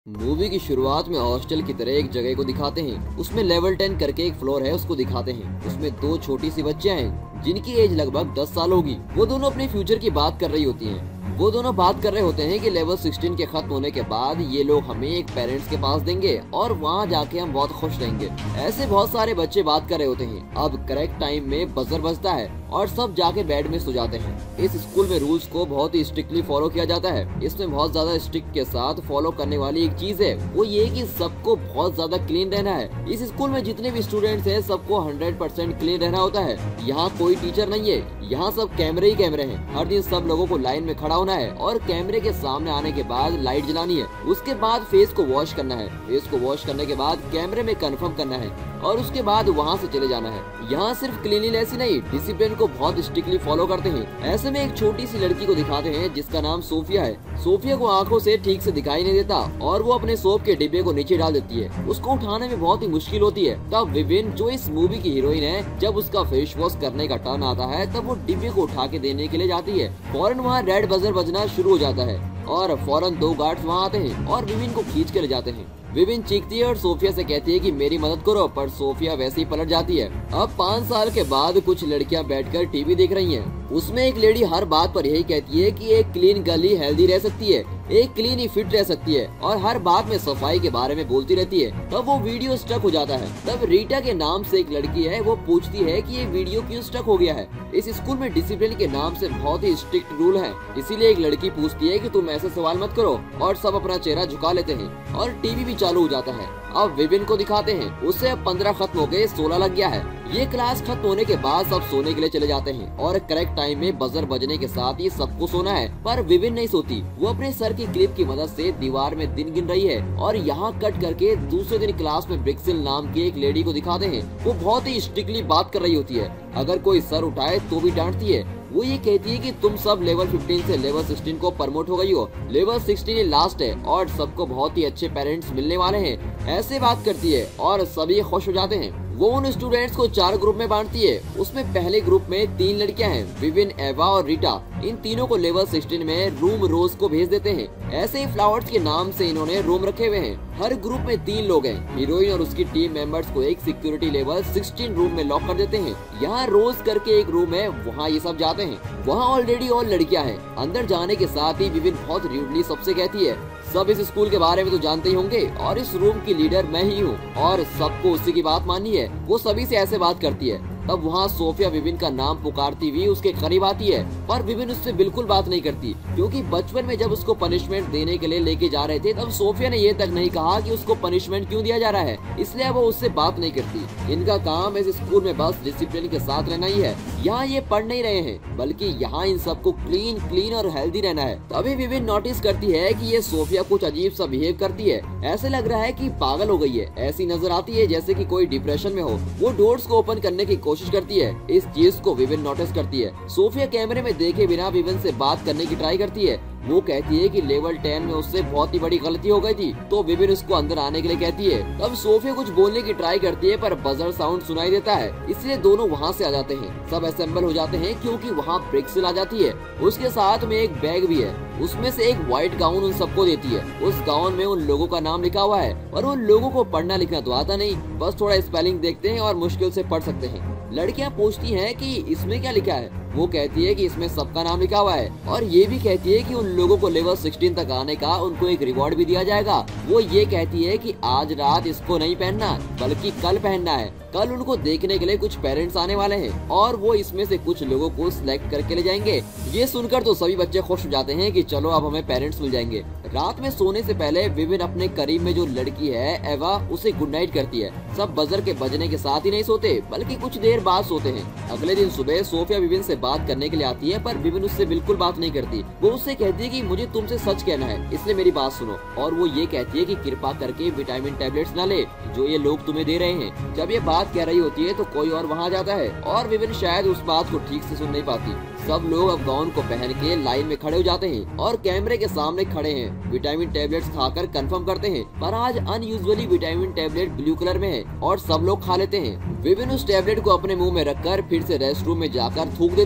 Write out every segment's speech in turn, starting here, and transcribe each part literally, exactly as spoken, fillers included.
Movie की शुरुआत में हॉस्टल की तरह एक जगह को दिखाते हैं। उसमें लेवल टेन करके एक फ्लोर है, उसको दिखाते हैं। उसमें दो छोटी सी बच्चियां हैं जिनकी एज लगभग दस साल होगी। वो दोनों अपने फ्यूचर की बात कर रही होती हैं। वो दोनों बात कर रहे होते हैं कि लेवल सोलह के खत्म होने के बाद ये लोग हमें एक पेरेंट्स के पास देंगे और वहाँ जाके हम बहुत खुश रहेंगे। ऐसे बहुत सारे बच्चे बात कर रहे होते हैं। अब करेक्ट टाइम में बजर बजता है और सब जाके बेड में सो जाते हैं। इस स्कूल में रूल्स को बहुत ही स्ट्रिक्टली फॉलो किया जाता है। इसमें बहुत ज्यादा स्ट्रिक्ट के साथ फॉलो करने वाली एक चीज है, वो ये कि सबको बहुत ज्यादा क्लीन रहना है। इस स्कूल में जितने भी स्टूडेंट्स हैं सबको हंड्रेड परसेंट क्लीन रहना होता है। यहाँ कोई टीचर नहीं है, यहाँ सब कैमरे ही कैमरे हैं। हर दिन सब लोगों को लाइन में खड़ा होना है और कैमरे के सामने आने के बाद लाइट जलानी है। उसके बाद फेस को वॉश करना है। फेस को वॉश करने के बाद कैमरे में कंफर्म करना है और उसके बाद वहाँ से चले जाना है। यहाँ सिर्फ क्लीनिनेस ही नहीं, डिसिप्लिन को बहुत स्ट्रिक्टली फॉलो करते हैं। ऐसे में एक छोटी सी लड़की को दिखाते हैं जिसका नाम सोफिया है। सोफिया को आंखों से ठीक से दिखाई नहीं देता और वो अपने सोप के डिब्बे को नीचे डाल देती है। उसको उठाने में बहुत ही मुश्किल होती है। तब विविन, जो इस मूवी की हीरोइन है, जब उसका फेस वॉश करने का टर्न आता है तब वो डिब्बे को उठा के देने के लिए जाती है। फौरन वहाँ रेड बजर बजना शुरू हो जाता है और फौरन दो गार्ड्स वहाँ आते हैं और विविन को खींच कर ले जाते हैं। विविन चीखती है और सोफिया से कहती है कि मेरी मदद करो, पर सोफिया वैसे ही पलट जाती है। अब पाँच साल के बाद कुछ लड़कियां बैठकर टीवी देख रही हैं। उसमें एक लेडी हर बात पर यही कहती है कि एक क्लीन गर्ल ही हेल्दी रह सकती है, एक क्लीन ही फिट रह सकती है और हर बात में सफाई के बारे में बोलती रहती है। तब वो वीडियो स्टक हो जाता है। तब रीटा के नाम से एक लड़की है, वो पूछती है कि ये वीडियो क्यों स्टक हो गया है। इस स्कूल में डिसिप्लिन के नाम से बहुत ही स्ट्रिक्ट रूल है, इसीलिए एक लड़की पूछती है कि तुम ऐसे सवाल मत करो और सब अपना चेहरा झुका लेते हैं और टीवी भी चालू हो जाता है। अब विविन को दिखाते हैं, उसे अब पंद्रह खत्म हो गए, सोलह लग गया है। ये क्लास खत्म होने के बाद सब सोने के लिए चले जाते हैं और करेक्ट टाइम में बजर बजने के साथ ही सबको सोना है। पर विविन नहीं सोती। वो अपने सर की क्लिप की मदद से दीवार में दिन गिन रही है और यहाँ कट करके दूसरे दिन क्लास में ब्रिक्सिल नाम की एक लेडी को दिखाते हैं। वो बहुत ही स्ट्रिक्टली बात कर रही होती है। अगर कोई सर उठाए तो भी डांटती है। वो ये कहती है कि तुम सब लेवल पंद्रह से लेवल सोलह को प्रमोट हो गई हो, लेवल सोलह ही लास्ट है और सबको बहुत ही अच्छे पेरेंट्स मिलने वाले हैं। ऐसे बात करती है और सभी खुश हो जाते हैं। वो उन स्टूडेंट्स को चार ग्रुप में बांटती है। उसमें पहले ग्रुप में तीन लड़कियां हैं, विविन, एवा और रीटा। इन तीनों को लेवल सोलह में रूम रोज को भेज देते हैं। ऐसे ही फ्लावर्स के नाम से इन्होंने रूम रखे हुए हैं। हर ग्रुप में तीन लोग हैं। हीरोइन और उसकी टीम मेंबर्स को एक सिक्योरिटी लेवल सोलह रूम में लॉक कर देते हैं। यहाँ रोज करके एक रूम है, वहाँ ये सब जाते हैं। वहाँ ऑलरेडी और लड़कियां हैं। अंदर जाने के साथ ही विविन बहुत र्यूडली सबसे कहती है, सब इस स्कूल के बारे में तो जानते ही होंगे और इस रूम की लीडर मैं ही हूँ और सबको उसी की बात माननी है। वो सभी से ऐसे बात करती है। तब वहाँ सोफिया विविन का नाम पुकारती हुई उसके करीब आती है, पर विविन उससे बिल्कुल बात नहीं करती, क्योंकि बचपन में जब उसको पनिशमेंट देने के लिए लेके जा रहे थे तब सोफिया ने ये तक नहीं कहा कि उसको पनिशमेंट क्यों दिया जा रहा है, इसलिए वो उससे बात नहीं करती। इनका काम इस स्कूल में बस डिसिप्लिन के साथ रहना ही है। यहाँ ये पढ़ नहीं रहे हैं, बल्कि यहाँ इन सबको क्लीन क्लीन और हेल्दी रहना है। तभी विविन नोटिस करती है कि ये सोफिया कुछ अजीब सा बिहेव करती है। ऐसे लग रहा है कि पागल हो गई है। ऐसी नजर आती है जैसे कि कोई डिप्रेशन में हो। वो डोर्स को ओपन करने की कोशिश करती है। इस चीज को विविन नोटिस करती है। सोफिया कैमरे में देखे बिना विविन से बात करने की ट्राई करती है। वो कहती है कि लेवल टेन में उससे बहुत ही बड़ी गलती हो गई थी, तो विविन उसको अंदर आने के लिए कहती है। तब सोफिया कुछ बोलने की ट्राई करती है पर बजर साउंड सुनाई देता है, इसलिए दोनों वहाँ से आ जाते हैं। सब असेंबल हो जाते हैं क्योंकि वहाँ ब्रिक्सिल आ जाती है। उसके साथ में एक बैग भी है, उसमें से एक व्हाइट गाउन उन सबको देती है। उस गाउन में उन लोगों का नाम लिखा हुआ है और उन लोगों को पढ़ना लिखना तो आता नहीं, बस थोड़ा स्पेलिंग देखते हैं और मुश्किल से पढ़ सकते हैं। लड़कियां पूछती हैं कि इसमें क्या लिखा है। वो कहती है कि इसमें सबका नाम लिखा हुआ है और ये भी कहती है कि उन लोगों को लेवल सोलह तक आने का उनको एक रिवॉर्ड भी दिया जाएगा। वो ये कहती है कि आज रात इसको नहीं पहनना बल्कि कल पहनना है। कल उनको देखने के लिए कुछ पेरेंट्स आने वाले हैं और वो इसमें से कुछ लोगों को सिलेक्ट करके ले जाएंगे। ये सुनकर तो सभी बच्चे खुश हो जाते हैं कि चलो अब हमें पेरेंट्स मिल जाएंगे। रात में सोने से पहले विविन अपने करीब में जो लड़की है एवा, उसे गुड नाइट करती है। सब बजर के बजने के साथ ही नहीं सोते बल्कि कुछ देर बाद सोते हैं। अगले दिन सुबह सोफिया विविन से बात करने के लिए आती है, पर विविन उससे बिल्कुल बात नहीं करती। वो उससे कहती है कि मुझे तुमसे सच कहना है, इसलिए मेरी बात सुनो। और वो ये कहती है कि कृपा करके विटामिन टैबलेट्स न ले जो ये लोग तुम्हें दे रहे हैं। जब ये बात कह रही होती है तो कोई और वहाँ जाता है और विविन शायद उस बात को ठीक से सुन नहीं पाती। सब लोग अब गाउन को पहन के लाइन में खड़े हो जाते हैं और कैमरे के सामने खड़े हैं। विटामिन टैबलेट्स खाकर कंफर्म करते हैं, पर आज unusually vitamin tablet blue colour में है और सब लोग खा लेते हैं। विविन उस टैबलेट को अपने मुंह में रखकर फिर से रेस्ट रूम में जाकर थूक देती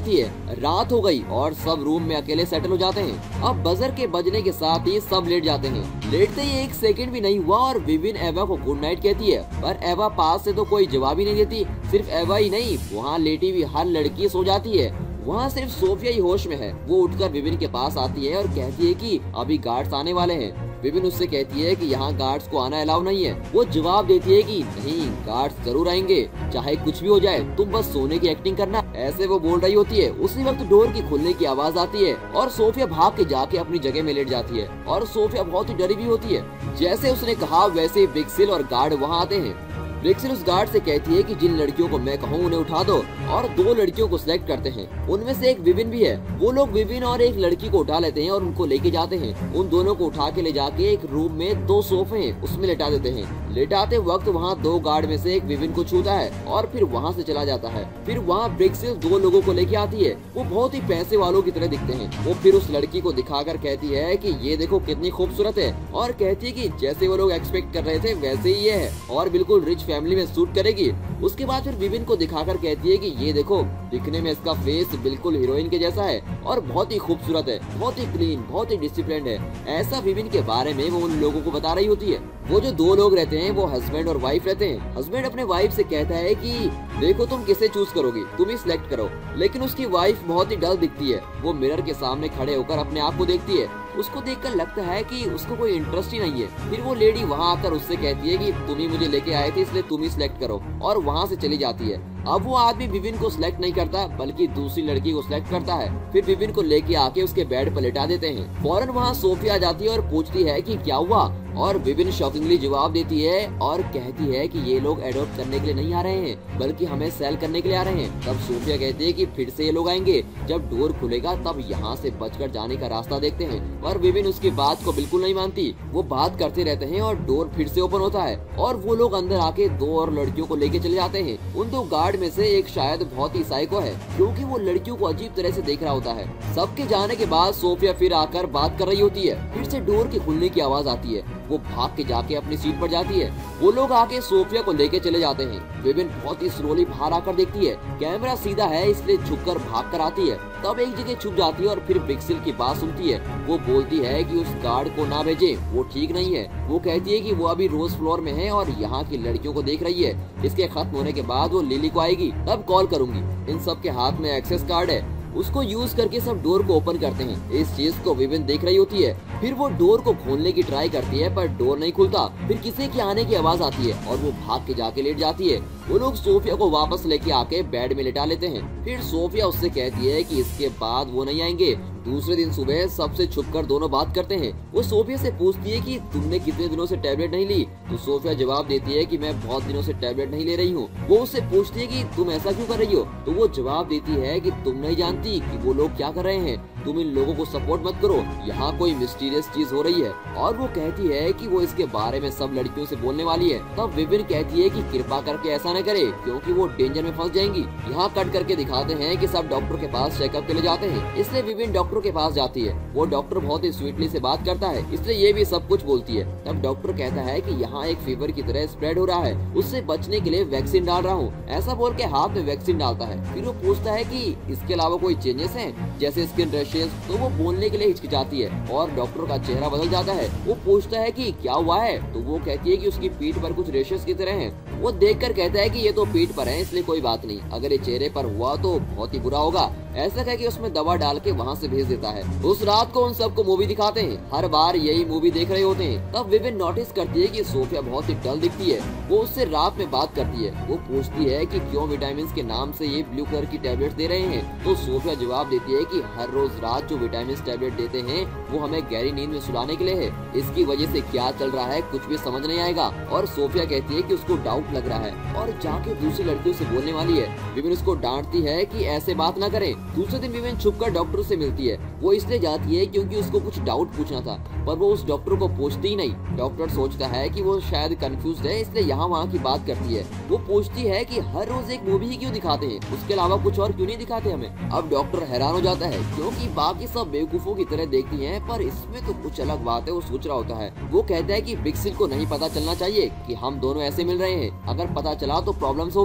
कहती है रात हो गई और सब रूम में अकेले सेटल हो जाते हैं। अब बजर के बजने के साथ ही सब लेट जाते हैं। लेटते ही एक सेकंड भी नहीं हुआ और विविन एवा को गुड नाइट कहती है, पर एवा पास से तो कोई जवाब ही नहीं देती। सिर्फ एवा ही नहीं, वहाँ लेटी हुई हर लड़की सो जाती है। वहाँ सिर्फ सोफिया ही होश में है। वो उठकर विविन के पास आती है और कहती है कि अभी गार्ड्स आने वाले हैं। विविन उससे कहती है कि यहाँ गार्ड्स को आना अलाउ नहीं है। वो जवाब देती है कि नहीं, गार्ड्स जरूर आएंगे, चाहे कुछ भी हो जाए, तुम बस सोने की एक्टिंग करना। ऐसे वो बोल रही होती है। उसी वक्त डोर की खुलने की आवाज आती है और सोफिया भाग के जाके अपनी जगह में लेट जाती है और सोफिया बहुत ही डरी हुई होती है। जैसे उसने कहा वैसे ही विक्सिल और गार्ड वहाँ आते हैं। विक्सिल उस गार्ड से कहती है कि जिन लड़कियों को मैं कहूँ उन्हें उठा दो, और दो लड़कियों को सिलेक्ट करते हैं। उनमें से एक विविन भी है। वो लोग विविन और एक लड़की को उठा लेते हैं और उनको लेके जाते हैं। उन दोनों को उठा के ले जाके एक रूम में दो सोफे हैं उसमें लेटा देते हैं। लेटाते वक्त वहाँ दो गार्ड में से एक विविन को छूता है और फिर वहाँ से चला जाता है। फिर वहाँ विक्सिल दो लोगों को लेके आती है। वो बहुत ही पैसे वालों की तरह दिखते हैं। वो फिर उस लड़की को दिखाकर कहती है कि ये देखो कितनी खूबसूरत है, और कहती है कि जैसे वो लोग एक्सपेक्ट कर रहे थे वैसे ही ये है और बिल्कुल रिच फैमिली में सूट करेगी। उसके बाद फिर विविन को दिखाकर कहती है कि ये देखो, दिखने में इसका फेस बिल्कुल हीरोइन के जैसा है और बहुत ही खूबसूरत है, बहुत ही क्लीन, बहुत ही डिसिप्लिन्ड है। ऐसा विविन के बारे में वो उन लोगों को बता रही होती है। वो जो दो लोग रहते हैं वो हस्बैंड और वाइफ रहते हैं। हस्बैंड अपने वाइफ से कहता है कि देखो तुम किसे चूज करोगी, तुम ही सिलेक्ट करो। लेकिन उसकी वाइफ बहुत ही डल दिखती है। वो मिरर के सामने खड़े होकर अपने आप को देखती है। उसको देखकर लगता है कि उसको कोई इंटरेस्ट ही नहीं है। फिर वो लेडी वहाँ आकर उससे कहती है कि तुम ही मुझे लेके आए थे इसलिए तुम ही सिलेक्ट करो, और वहाँ से चली जाती है। अब वो आदमी विविन को सिलेक्ट नहीं करता बल्कि दूसरी लड़की को सिलेक्ट करता है। फिर विविन को लेके आके उसके बेड पर लेटा देते हैं। फौरन वहाँ सोफिया आ जाती है और पूछती है कि क्या हुआ, और विविन शॉकिंगली जवाब देती है और कहती है कि ये लोग एडॉप्ट करने के लिए नहीं आ रहे हैं बल्कि हमें सेल करने के लिए आ रहे हैं। तब सोफिया कहती है कि फिर से ये लोग आएंगे, जब डोर खुलेगा तब यहाँ से बचकर जाने का रास्ता देखते हैं। पर विविन उसकी बात को बिल्कुल नहीं मानती। वो बात करते रहते हैं और डोर फिर से ओपन होता है और वो लोग अंदर आके दो और लड़कियों को लेके चले जाते हैं। उन दो गार्ड में से एक शायद बहुत ही साइको है क्योंकि वो लड़कियों को अजीब तरह से देख रहा होता है। सबके जाने के बाद सोफिया फिर आकर बात कर रही होती है। फिर से डोर के खुलने की आवाज आती है। वो भाग के जाके अपनी सीट पर जाती है। वो लोग आके सोफिया को लेके चले जाते हैं। विविन बहुत ही स्लोली बाहर आकर देखती है। कैमरा सीधा है इसलिए झुककर भाग कर आती है। तब एक जगह छुप जाती है और फिर विक्सिल की बात सुनती है। वो बोलती है कि उस गार्ड को ना भेजे, वो ठीक नहीं है। वो कहती है कि वो अभी रोज फ्लोर में है और यहाँ की लड़कियों को देख रही है। इसके खत्म होने के बाद वो लिली को आएगी, तब कॉल करूंगी। इन सब के हाथ में एक्सेस कार्ड है, उसको यूज करके सब डोर को ओपन करते हैं। इस चीज को विविन देख रही होती है। फिर वो डोर को खोलने की ट्राई करती है पर डोर नहीं खुलता। फिर किसी के आने की आवाज आती है और वो भाग के जाके लेट जाती है। वो लोग सोफिया को वापस लेके आके बेड में लेटा लेते हैं। फिर सोफिया उससे कहती है कि इसके बाद वो नहीं आएंगे। दूसरे दिन सुबह सबसे छुपकर दोनों बात करते हैं। वो सोफिया से पूछती है कि तुमने कितने दिनों से टैबलेट नहीं ली, तो सोफिया जवाब देती है कि मैं बहुत दिनों से टैबलेट नहीं ले रही हूँ। वो उससे पूछती है कि तुम ऐसा क्यों कर रही हो, तो वो जवाब देती है कि तुम नहीं जानती कि वो लोग क्या कर रहे हैं, तुम इन लोगों को सपोर्ट मत करो, यहाँ कोई मिस्टीरियस चीज हो रही है। और वो कहती है कि वो इसके बारे में सब लड़कियों से बोलने वाली है। तब विविन कहती है कि कृपा करके ऐसा न करे क्योंकि वो डेंजर में फंस जाएंगी। यहाँ कट करके दिखाते हैं कि सब डॉक्टर के पास चेकअप के लिए जाते हैं, इसलिए विविन डॉक्टर के पास जाती है। वो डॉक्टर बहुत ही स्वीटली से बात करता है, इसलिए ये भी सब कुछ बोलती है। तब डॉक्टर कहता है कि यहाँ एक फीवर की तरह स्प्रेड हो रहा है, उससे बचने के लिए वैक्सीन डाल रहा हूँ। ऐसा बोल के हाथ में वैक्सीन डालता है। फिर वो पूछता है कि इसके अलावा कोई चेंजेस हैं जैसे स्किन रैशेस, तो वो बोलने के लिए हिचकिचाती है और डॉक्टर का चेहरा बदल जाता है। वो पूछता है कि क्या हुआ है, तो वो कहती है कि उसकी पीठ पर कुछ रेशेस की तरह हैं। वो देखकर कहता है कि ये तो पीठ पर है इसलिए कोई बात नहीं, अगर ये चेहरे पर हुआ तो बहुत ही बुरा होगा। ऐसा कह के उसमें दवा डाल के वहाँ से भेज देता है। उस रात को उन सबको मूवी दिखाते हैं। हर बार यही मूवी देख रहे होते हैं। तब विविन नोटिस करती है कि सोफिया बहुत ही डल दिखती है। वो उससे रात में बात करती है। वो पूछती है कि क्यों विटामिन के नाम से ये ब्लू कलर की टैबलेट दे रहे हैं, तो सोफिया जवाब देती है कि हर रोज रात जो विटामिन टैबलेट देते हैं वो हमें गहरी नींद में सुलाने के लिए है। इसकी वजह से क्या चल रहा है कुछ भी समझ नहीं आएगा। और सोफिया कहती है कि उसको डाउट लग रहा है और जाके दूसरी लड़कियों से बोलने वाली है। विविन उसको डांटती है कि ऐसे बात ना करें। दूसरे दिन विविन छुपकर डॉक्टर से मिलती है। वो इसलिए जाती है क्योंकि उसको कुछ डाउट पूछना था, पर वो उस डॉक्टर को पूछती ही नहीं। डॉक्टर सोचता है कि वो शायद कंफ्यूज है इसलिए यहाँ वहाँ की बात करती है। वो पूछती है कि हर रोज एक मूवी ही क्यों दिखाते हैं, उसके अलावा कुछ और क्यों नहीं दिखाते हमें। अब डॉक्टर हैरान हो जाता है क्योंकि बाकी सब बेवकूफों की तरह देखती हैं पर इसमें तो कुछ अलग बात है। वो सोच रहा होता है। वो कहता है कि विक्सिल को नहीं पता चलना चाहिए कि हम दोनों ऐसे मिल रहे हैं, अगर पता चला तो प्रॉब्लम्स होगी।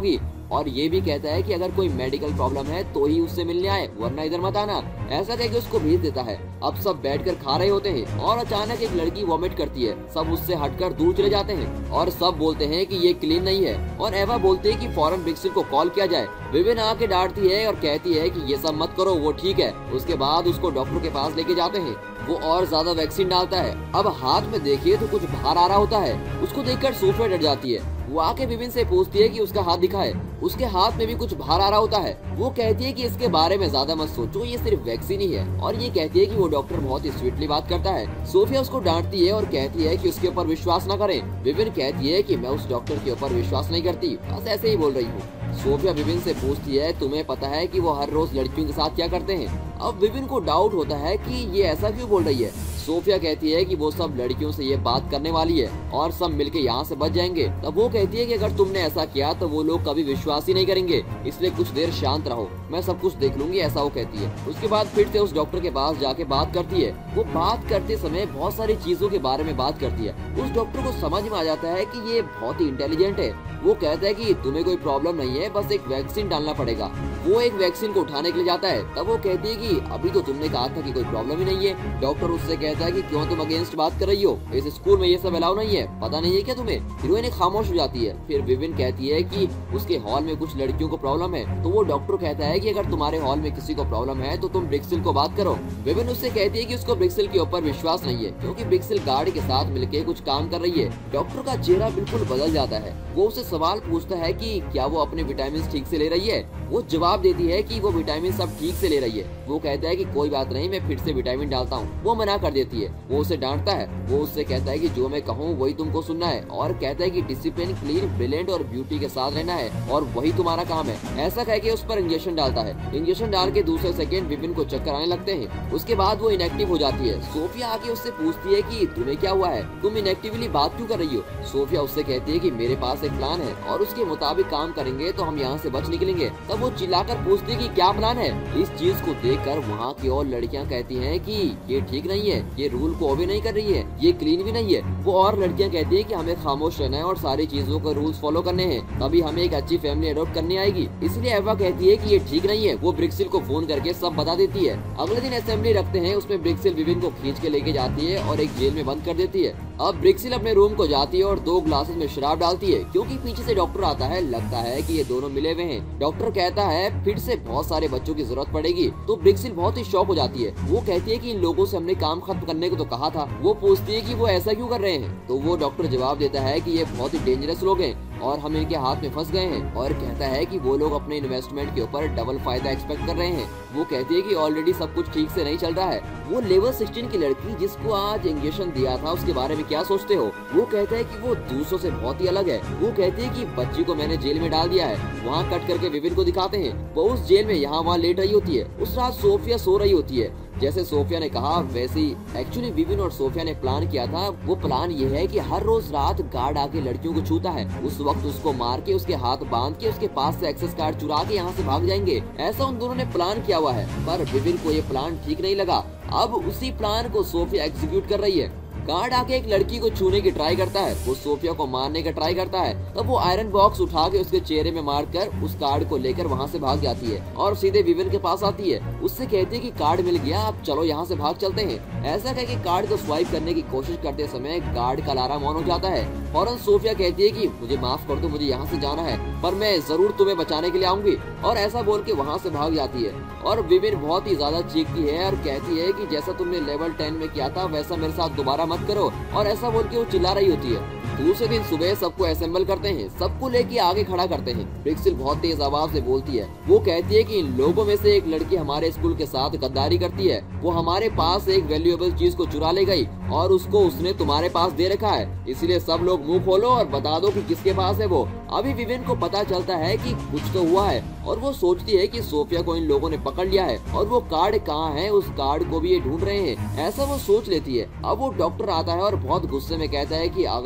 और ये भी कहता है कि अगर कोई मेडिकल प्रॉब्लम है तो ही उससे मिलने आए, वरना इधर मत आना। ऐसा कह के उसको भेज देता है। अब सब बैठकर खा रहे होते हैं और अचानक एक लड़की वॉमिट करती है। सब उससे हटकर दूर चले जाते हैं और सब बोलते हैं कि ये क्लीन नहीं है और एवा बोलते हैं कि फौरन ब्रिक्सिल को कॉल किया जाए। विविन आके डांटती है और कहती है कि ये सब मत करो, वो ठीक है। उसके बाद उसको डॉक्टर के पास लेके जाते हैं। वो और ज्यादा वैक्सीन डालता है। अब हाथ में देखिए तो कुछ बाहर आ रहा होता है। उसको देखकर सोफिया डर जाती है। वो आके विविन से पूछती है कि उसका हाथ दिखाए। उसके हाथ में भी कुछ बाहर आ रहा होता है। वो कहती है कि इसके बारे में ज्यादा मत सोचो, ये सिर्फ वैक्सीन ही है। और ये कहती है कि वो डॉक्टर बहुत ही स्वीटली बात करता है। सोफिया उसको डांटती है और कहती है कि उसके ऊपर विश्वास न करें। विविन कहती है कि मैं उस डॉक्टर के ऊपर विश्वास नहीं करती, बस ऐसे ही बोल रही हूँ। सोफिया विविन से पूछती है, तुम्हें पता है कि वो हर रोज लड़कियों के साथ क्या करते हैं? अब विविन को डाउट होता है कि ये ऐसा क्यों बोल रही है। सोफिया कहती है कि वो सब लड़कियों से ये बात करने वाली है और सब मिलके यहाँ से बच जाएंगे। तब वो कहती है कि अगर तुमने ऐसा किया तो वो लोग कभी विश्वास ही नहीं करेंगे, इसलिए कुछ देर शांत रहो, मैं सब कुछ देख लूंगी, ऐसा वो कहती है। उसके बाद फिर से उस डॉक्टर के पास जाके बात करती है। वो बात करते समय बहुत सारी चीजों के बारे में बात करती है। उस डॉक्टर को समझ में आ जाता है कि ये बहुत ही इंटेलिजेंट है। वो कहता है कि तुम्हें कोई प्रॉब्लम नहीं है, बस एक वैक्सीन डालना पड़ेगा। वो एक वैक्सीन को उठाने के लिए जाता है। तब वो कहती है कि अभी तो तुमने कहा था कि कोई प्रॉब्लम ही नहीं है। डॉक्टर उससे कहता है कि क्यों तुम अगेंस्ट बात कर रही हो, इस स्कूल में ये सब अलाउ नहीं है, पता नहीं है क्या तुम्हें? हीरोइन खामोश हो जाती है। फिर विविन कहती है कि उसके हॉल में कुछ लड़कियों को प्रॉब्लम है। तो वो डॉक्टर कहता है कि अगर तुम्हारे हॉल में किसी को प्रॉब्लम है तो तुम ब्रिक्सिल को बात करो। विविन उससे कहती है कि उसको ब्रिक्सिल के ऊपर विश्वास नहीं है, क्योंकि ब्रिक्सिल गार्ड के साथ मिलकर कुछ काम कर रही है। डॉक्टर का चेहरा बिल्कुल बदल जाता है। वो उससे सवाल पूछता है कि क्या वो अपने विटामिन ठीक से ले रही है। वो जवाब देती है कि वो विटामिन सब ठीक से ले रही है। वो कहता है कि कोई बात नहीं, मैं फिर से विटामिन डालता हूँ। वो मना कर देती है। वो उसे डांटता है। वो उससे कहता है कि जो मैं कहूँ वही तुमको सुनना है और कहता है कि डिसिप्लिन, क्लीन, ब्रिलियंट और ब्यूटी के साथ रहना है और वही तुम्हारा काम है। ऐसा कह के उस पर इंजेक्शन डालता है। इंजेक्शन डाल के दूसरे सेकंड विपिन को चक्कर आने लगते हैं। उसके बाद वो इनएक्टिव हो जाती है। सोफिया आके उससे पूछती है कि तुम्हें क्या हुआ है, तुम इनएक्टिवली बात क्यों कर रही हो? सोफिया उससे कहती है कि मेरे पास एक प्लान है और उसके मुताबिक काम करेंगे तो हम यहाँ से बच निकलेंगे। तब वो चिल्लाकर पूछती है कि क्या प्लान है? इस चीज को देखकर वहाँ की और लड़कियाँ कहती हैं कि ये ठीक नहीं है, ये रूल को ओबे नहीं कर रही है, ये क्लीन भी नहीं है। वो और लड़कियाँ कहती है कि हमें खामोश रहना है और सारी चीजों को रूल्स फॉलो करने हैं, तभी हमें एक अच्छी फैमिली अडॉप्ट करनी आएगी। इसलिए एवा कहती है कि ये ठीक नहीं है। वो ब्रिक्सिल को फोन करके सब बता देती है। अगले दिन असेंबली रखते हैं। उसमें ब्रिक्सिल विविन को खींच के लेके जाती है और एक जेल में बंद कर देती है। अब ब्रिक्सिल अपने रूम को जाती है और दो ग्लासेस में शराब डालती है, क्योंकि पीछे से डॉक्टर आता है। लगता है कि ये दोनों मिले हुए हैं। डॉक्टर कहता है फिर से बहुत सारे बच्चों की जरूरत पड़ेगी। तो ब्रिक्सिल बहुत ही शॉक हो जाती है। वो कहती है कि इन लोगों से हमने काम खत्म करने को तो कहा था। वो पूछती है कि वो ऐसा क्यों कर रहे हैं। तो वो डॉक्टर जवाब देता है कि ये बहुत ही डेंजरस लोग हैं और हम इनके हाथ में फंस गए हैं, और कहता है कि वो लोग अपने इन्वेस्टमेंट के ऊपर डबल फायदा एक्सपेक्ट कर रहे हैं। वो कहती है कि ऑलरेडी सब कुछ ठीक से नहीं चल रहा है। वो लेवल सिक्सटीन की लड़की जिसको आज इंजेक्शन दिया था उसके बारे में क्या सोचते हो? वो कहता है कि वो दूसरों से बहुत ही अलग है। वो कहती है कि बच्ची को मैंने जेल में डाल दिया है। वहाँ कट करके विविन को दिखाते हैं। वो उस जेल में यहाँ वहाँ लेट रही होती है। उस रात सोफिया सो रही होती है। जैसे सोफिया ने कहा वैसे ही एक्चुअली विविन और सोफिया ने प्लान किया था। वो प्लान ये है कि हर रोज रात गार्ड आके लड़कियों को छूता है। उस वक्त उसको मार के उसके हाथ बांध के उसके पास से एक्सेस कार्ड चुरा के यहाँ से भाग जाएंगे। ऐसा उन दोनों ने प्लान किया हुआ है, पर विविन को ये प्लान ठीक नहीं लगा। अब उसी प्लान को सोफिया एग्जीक्यूट कर रही है। गार्ड आके एक लड़की को छूने की ट्राई करता है। वो सोफिया को मारने का ट्राई करता है। तब वो आयरन बॉक्स उठा के उसके चेहरे में मारकर उस कार्ड को लेकर वहाँ से भाग जाती है और सीधे विविन के पास आती है। उससे कहती है कि कार्ड मिल गया, अब चलो यहाँ से भाग चलते हैं। ऐसा कह के कार्ड को स्वाइप करने की कोशिश करते समय गार्ड का अलार्म ऑन हो जाता है। फौरन सोफिया कहती है कि मुझे माफ कर दो, मुझे यहाँ से जाना है, पर मैं जरूर तुम्हें बचाने के लिए आऊंगी। और ऐसा बोल के वहाँ से भाग जाती है। और विविन बहुत ही ज्यादा चीखती है और कहती है कि जैसा तुमने लेवल टेन में किया था वैसा मेरे साथ दोबारा मत करो। और ऐसा बोल के वो चिल्ला रही होती है। दूसरे दिन सुबह सबको असेंबल करते हैं। सबको लेके आगे खड़ा करते हैं। ब्रिक्सिल बहुत तेज आवाज से बोलती है। वो कहती है कि इन लोगों में से एक लड़की हमारे स्कूल के साथ गद्दारी करती है। वो हमारे पास एक वैल्यूएबल चीज को चुरा ले गई और उसको उसने तुम्हारे पास दे रखा है, इसलिए सब लोग मुंह खोलो और बता दो कि किसके पास है वो। अभी विविन को पता चलता है कि कुछ तो हुआ है और वो सोचती है कि सोफिया को इन लोगों ने पकड़ लिया है और वो कार्ड कहाँ है, उस कार्ड को भी ये ढूंढ रहे हैं। ऐसा वो सोच लेती है। अब वो डॉक्टर आता है और बहुत गुस्से में कहता है कि अगर उस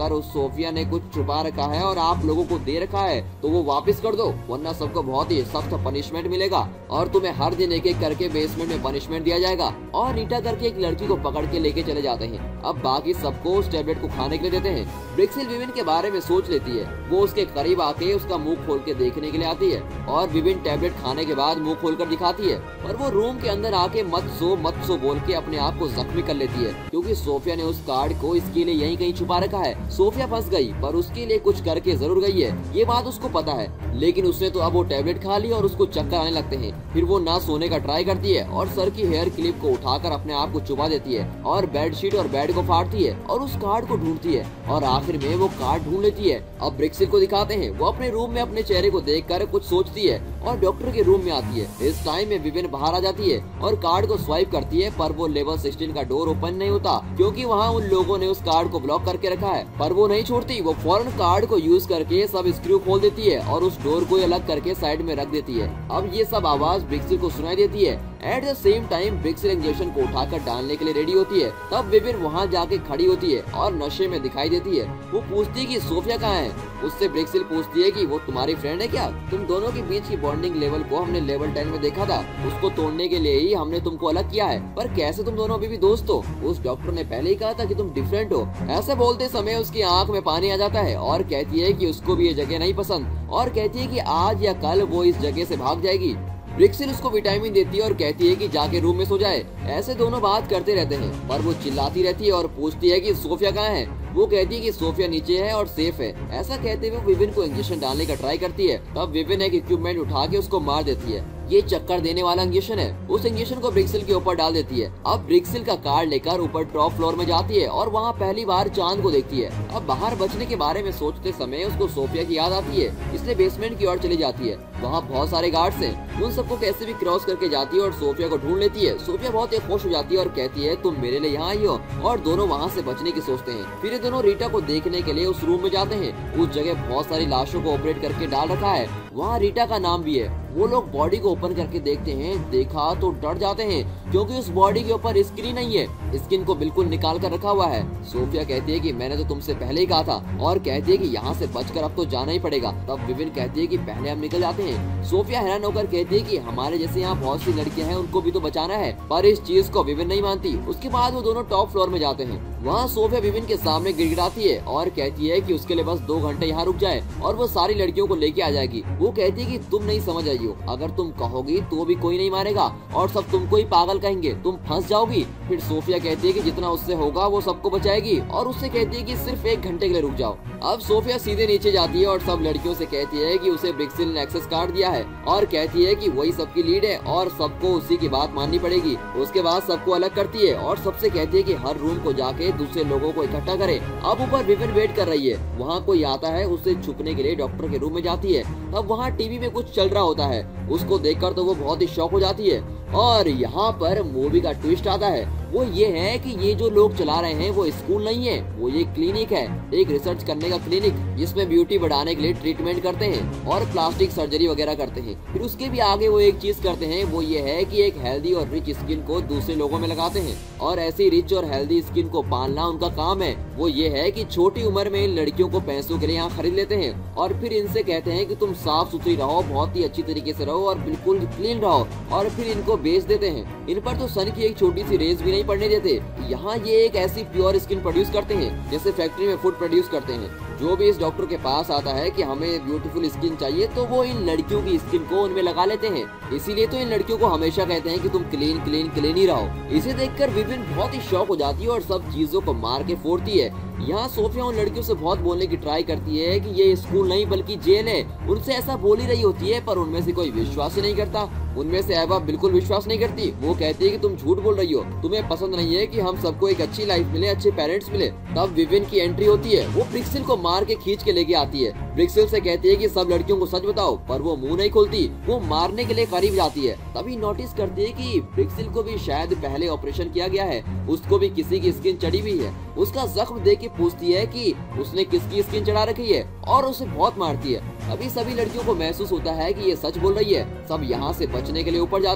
सोफिया ने कुछ छुपा रखा है और आप लोगों को दे रखा है तो वो वापस कर दो, वरना सबको बहुत ही सख्त पनिशमेंट मिलेगा और तुम्हें हर दिन एक एक करके बेसमेंट में पनिशमेंट दिया जाएगा। और रीटा करके एक लड़की को पकड़ के लेके चले जाते हैं। अब बाकी सबको उस टेबलेट को खाने के लिए देते हैं। ब्रिक्सिल विविन के बारे में सोच लेती है। वो उसके करीब आके उसका मुंह खोल के देखने के लिए आती है और विविन टेबलेट खाने के बाद मुंह खोलकर दिखाती है, और वो रूम के अंदर आके मत सो मत सो बोल के अपने आप को जख्मी कर लेती है, क्योंकि सोफिया ने उस कार्ड को इसके लिए यहीं कहीं छुपा रखा है। सोफिया फंस गई, पर उसके लिए कुछ करके जरूर गई है, ये बात उसको पता है। लेकिन उसने तो अब वो टेबलेट खा ली और उसको चक्कर आने लगते हैं। फिर वो ना सोने का ट्राई करती है और सर की हेयर क्लिप को उठाकर अपने आप को चुबा देती है और बेडशीट और बेड को फाड़ती है और उस कार्ड को ढूंढती है और आखिर में वो कार्ड ढूंढ लेती है। अब ब्रिक्सिल को दिखाते हैं। वो अपने रूम में अपने चेहरे को देखकर कुछ सोचती है और डॉक्टर के रूम में आती है। इस टाइम में विविन बाहर आ जाती है और कार्ड को स्वाइप करती है, पर वो लेवल सोलह का डोर ओपन नहीं होता, क्योंकि वहाँ उन लोगों ने उस कार्ड को ब्लॉक करके रखा है। पर वो नहीं छोड़ती, वो फौरन कार्ड को यूज करके सब स्क्रू खोल देती है और उस डोर को अलग करके साइड में रख देती है। अब ये सब आवाज ब्रिक्सिल को सुनाई देती है। एट द सेम टाइम ब्रिक्सिल इंजेक्शन को उठाकर डालने के लिए रेडी होती है। तब विविन वहाँ जाके खड़ी होती है और नशे में दिखाई देती है। वो पूछती है कि सोफिया कहाँ है। उससे ब्रिक्सिल पूछती है कि वो तुम्हारी फ्रेंड है क्या? तुम दोनों के बीच की बॉन्डिंग लेवल को हमने लेवल टेन में देखा था, उसको तोड़ने के लिए ही हमने तुमको अलग किया है, पर कैसे तुम दोनों अभी भी दोस्त हो? उस डॉक्टर ने पहले ही कहा था कि तुम डिफरेंट हो। ऐसे बोलते समय उसकी आंख में पानी आ जाता है और कहती है कि उसको भी ये जगह नहीं पसंद और कहती है कि आज या कल वो इस जगह से भाग जाएगी। ब्रिक्सिल उसको विटामिन देती है और कहती है कि जाके रूम में सो जाए। ऐसे दोनों बात करते रहते हैं, पर वो चिल्लाती रहती है और पूछती है कि सोफिया कहाँ है। वो कहती है कि सोफिया नीचे है और सेफ है। ऐसा कहते हुए विविन को इंजेक्शन डालने का ट्राई करती है। तब विविन एक इक्विपमेंट उठा के उसको मार देती है। ये चक्कर देने वाला इंजेक्शन है। उस इंजेक्शन को ब्रिक्सिल के ऊपर डाल देती है। अब ब्रिक्सिल का कार्ड लेकर ऊपर टॉप फ्लोर में जाती है और वहाँ पहली बार चांद को देखती है। अब बाहर बचने के बारे में सोचते समय उसको सोफिया की याद आती है, इसलिए बेसमेंट की ओर चली जाती है। वहाँ बहुत सारे गार्ड्स हैं, उन सबको कैसे भी क्रॉस करके जाती है और सोफिया को ढूंढ लेती है। सोफिया बहुत ही खुश हो जाती है और कहती है तुम मेरे लिए यहाँ आई हो, और दोनों वहाँ से बचने की सोचते हैं। फिर ये दोनों रीटा को देखने के लिए उस रूम में जाते हैं। उस जगह बहुत सारी लाशों को ऑपरेट करके डाल रखा है। वहाँ रीटा का नाम भी है। वो लोग बॉडी को ओपन करके देखते हैं, देखा तो डर जाते हैं, क्योंकि उस बॉडी के ऊपर स्किन नहीं है, स्किन को बिल्कुल निकाल कर रखा हुआ है। सोफिया कहती है कि मैंने तो तुमसे पहले ही कहा था, और कहती है कि यहाँ से बचकर अब तो जाना ही पड़ेगा। तब विविन कहती है कि पहले हम निकल जाते हैं। सोफिया हैरान होकर कहती है कि हमारे जैसे यहाँ बहुत सी लड़कियां हैं, उनको भी तो बचाना है, पर इस चीज को विविन नहीं मानती। उसके बाद वो दोनों टॉप फ्लोर में जाते हैं। वहाँ सोफिया विविन के सामने गिड़गिड़ाती है और कहती है कि उसके लिए बस दो घंटे यहाँ रुक जाए और वो सारी लड़कियों को लेके आ जाएगी। वो कहती है कि तुम नहीं समझ आई हो, अगर तुम कहोगी तो भी कोई नहीं मारेगा और सब तुमको ही पागल कहेंगे, तुम फंस जाओगी। फिर सोफिया कहती है कि जितना उससे होगा वो सबको बचाएगी और उससे कहती है कि सिर्फ एक घंटे के लिए रुक जाओ। अब सोफिया सीधे नीचे जाती है और सब लड़कियों से कहती है कि उसे ब्रिक्सिल ने एक्सेस कार्ड दिया है और कहती है कि वही सबकी लीड है और सबको उसी की बात माननी पड़ेगी। उसके बाद सबको अलग करती है और सबसे कहती है कि हर रूम को जाके दूसरे लोगों को इकट्ठा करे। अब ऊपर विविन वेट कर रही है। वहाँ कोई आता है, उससे छुपने के लिए डॉक्टर के रूम में जाती है। तब वहाँ टीवी में कुछ चल रहा होता है। उसको देखकर तो वो बहुत ही शॉक हो जाती है और यहाँ पर मूवी का ट्विस्ट आता है। वो ये है कि ये जो लोग चला रहे हैं वो स्कूल नहीं है, वो ये क्लिनिक है, एक रिसर्च करने का क्लिनिक, जिसमें ब्यूटी बढ़ाने के लिए ट्रीटमेंट करते हैं और प्लास्टिक सर्जरी वगैरह करते हैं। फिर उसके भी आगे वो एक चीज करते हैं, वो ये है कि एक हेल्दी और रिच स्किन को दूसरे लोगों में लगाते हैं और ऐसी रिच और हेल्दी स्किन को पालना उनका काम है। वो ये है कि छोटी उम्र में इन लड़कियों को पैसों के लिए यहाँ खरीद लेते हैं और फिर इनसे कहते हैं कि तुम साफ सुथरी रहो, बहुत ही अच्छी तरीके से रहो और बिल्कुल क्लीन रहो, और फिर इनको बेच देते हैं। इन पर तो सन की एक छोटी सी रेज भी नहीं पड़ने देते। यहाँ ये एक ऐसी प्योर स्किन प्रोड्यूस करते हैं जैसे फैक्ट्री में फूड प्रोड्यूस करते हैं। जो भी इस डॉक्टर के पास आता है कि हमें ब्यूटीफुल स्किन चाहिए, तो वो इन लड़कियों की स्किन को उनमें लगा लेते हैं। इसीलिए तो इन लड़कियों को हमेशा कहते हैं कि तुम क्लीन क्लीन क्लीन ही रहो। इसे देखकर विविन बहुत ही शॉक हो जाती है और सब चीजों को मार के फोड़ती है। यहाँ सोफिया उन लड़कियों से बहुत बोलने की ट्राई करती है कि ये स्कूल नहीं बल्कि जेल है। उनसे ऐसा बोल ही रही होती है, पर उनमें से कोई विश्वास ही नहीं करता। उनमें से एवा बिल्कुल विश्वास नहीं करती। वो कहती है कि तुम झूठ बोल रही हो, तुम्हें पसंद नहीं है कि हम सबको एक अच्छी लाइफ मिले, अच्छे पेरेंट्स मिले। तब विविन की एंट्री होती है। वो ब्रिक्सिल को मार के खींच के लेके आती है। ब्रिक्सिल से कहती है कि सब लड़कियों को सच बताओ, पर वो मुंह नहीं खोलती। वो मारने के लिए करीब जाती है। तभी नोटिस करती है कि ब्रिक्सिल को भी शायद पहले ऑपरेशन किया गया है, उसको भी किसी की स्किन चढ़ी हुई है। उसका जख्म देख के पूछती है कि उसने किसकी स्किन चढ़ा रखी है और उसे बहुत मारती है। अभी सभी लड़कियों को महसूस होता है कि ये सच बोल रही है। सब यहाँ से बचने के लिए ऊपर जाते हैं।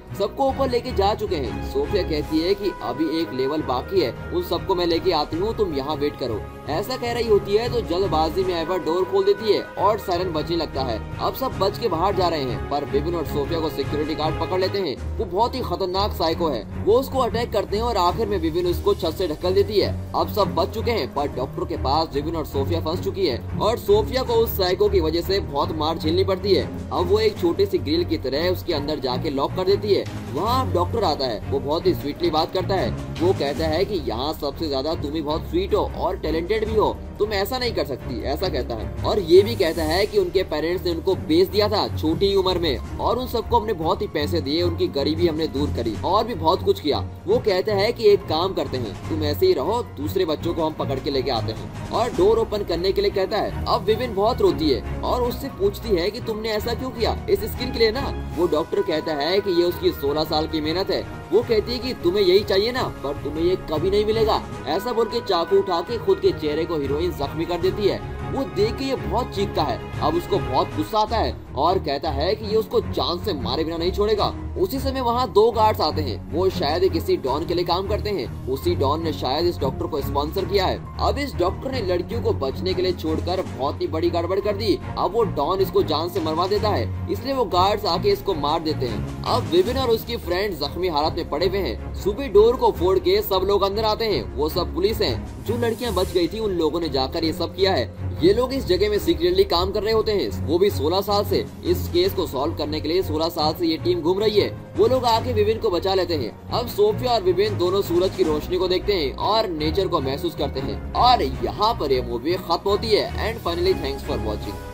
सबको ऊपर लेके जा चुके हैं। सोफिया कहती है कि अभी एक लेवल बाकी है, उन सबको मैं लेके आती हूँ, तुम यहाँ वेट करो। ऐसा कह रही होती है तो जल्दबाजी में एवा डोर खोल देती है और सायरन बजने लगता है। अब सब बच के बाहर जा रहे हैं, पर विविन और सोफिया को सिक्योरिटी गार्ड पकड़ लेते हैं। वो बहुत ही खतरनाक साइको है, वो उसको अटैक करते हैं और आखिर में विविन उसको छत से ढकल देती है। अब सब बच चुके हैं, पर डॉक्टर के पास विविन और सोफिया फंस चुकी है और सोफिया को उस साइको की वजह से बहुत मार झेलनी पड़ती है। अब वो एक छोटी सी ग्रिल की तरह उसके अंदर जाके लॉक कर देती है। वहाँ डॉक्टर आता है, वो बहुत ही स्वीटली बात करता है। वो कहता है कि यहाँ सबसे ज्यादा तुम ही बहुत स्वीट हो और टैलेंटेड भी हो, तुम ऐसा नहीं कर सकती, ऐसा कहता है। और ये भी कहता है कि उनके पेरेंट्स ने उनको बेच दिया था छोटी उम्र में और उन सबको हमने बहुत ही पैसे दिए, उनकी गरीबी हमने दूर करी और भी बहुत कुछ किया। वो कहता है कि एक काम करते हैं, तुम ऐसे ही रहो, दूसरे बच्चों को हम पकड़ के लेके आते हैं। और डोर ओपन करने के लिए कहता है। अब विविन बहुत रोती है और उससे पूछती है कि तुमने ऐसा क्यों किया, इस स्किन के लिए ना। वो डॉक्टर कहता है कि ये उसकी सोलह साल की मेहनत है। वो कहती है कि तुम्हें यही चाहिए ना, पर तुम्हें ये कभी नहीं मिलेगा। ऐसा बोल के चाकू उठा के खुद के चेहरे को हीरोइन जख्मी कर देती है। वो देख के ये बहुत चीखता है। अब उसको बहुत गुस्सा आता है और कहता है कि ये उसको जान से मारे बिना नहीं छोड़ेगा। उसी समय वहाँ दो गार्ड्स आते हैं, वो शायद किसी डॉन के लिए काम करते हैं। उसी डॉन ने शायद इस डॉक्टर को स्पॉन्सर किया है। अब इस डॉक्टर ने लड़कियों को बचने के लिए छोड़कर बहुत ही बड़ी गड़बड़ कर दी। अब वो डॉन इसको जान से मरवा देता है, इसलिए वो गार्ड्स आके इसको मार देते हैं। अब विविन और उसकी फ्रेंड जख्मी हालत में पड़े हुए हैं। सुबह डोर को फोड़ के सब लोग अंदर आते हैं, वो सब पुलिस हैं। जो लड़कियां बच गई थी उन लोगों ने जाकर ये सब किया है। ये लोग इस जगह में सीक्रेटली काम कर रहे होते हैं, वो भी सोलह साल से। इस केस को सॉल्व करने के लिए सोलह साल से ये टीम घूम रही है। वो लोग आके विविन को बचा लेते हैं। अब सोफिया और विविन दोनों सूरज की रोशनी को देखते हैं और नेचर को महसूस करते हैं। और यहाँ पर ये मूवी खत्म होती है। And finally thanks for watching.